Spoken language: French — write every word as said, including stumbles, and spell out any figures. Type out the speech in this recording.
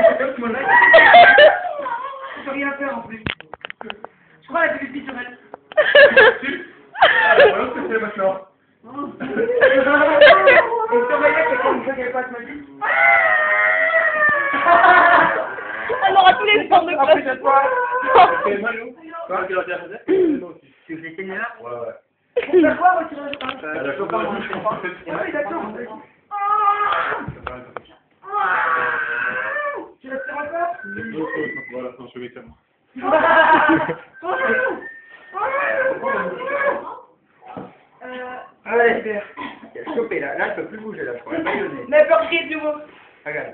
Je peux rien faire en plus. Je crois la télé sur elle. Alors, ce que c'est maintenant. Et sur ma gueule, c'est comme ça qu'elle passe ma vie. Elle aura tous les sons de Après cette fois. Ça fait mal, ou? Toi, tu l'as déjà fait? Non, aussi. Tu veux essayer là? Ouais, ouais. On fait quoi, retirer le pain? Euh, d'accord, Ah oui, d'accord. Tu respires encore? Voilà, non, je vais tellement. Allez, Il a chopé là, là il peut plus bouger là, je crois. Il a pas donné. mais peut crier de nouveau. Regarde.